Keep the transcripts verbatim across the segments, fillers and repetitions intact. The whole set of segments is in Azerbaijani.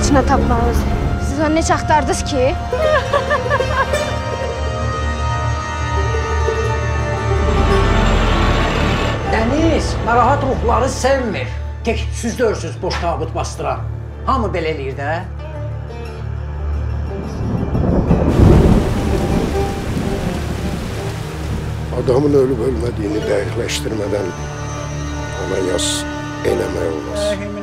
içine tapmağınız. Siz onu neçə axtardınız ki? Dəniz narahat ruhları sevmir. Tek siz dörsüz boş tabut bastıran. Hamı belə eləyir də. Adamın ölüb ölmədiyini dəqiqləşdirmədən ona yaz eləmək olmaz.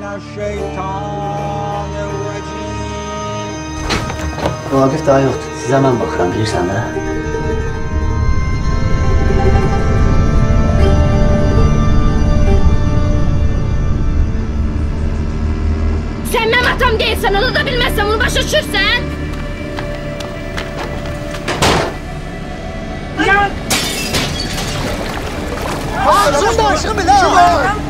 Vaqif daha yoxdur. Sizə mən baxıram, bilirsən də. Sen benim atam değilsen, onu da bilmezsen, bunu başa düşürsen. Ağzını da aşkım bir daha.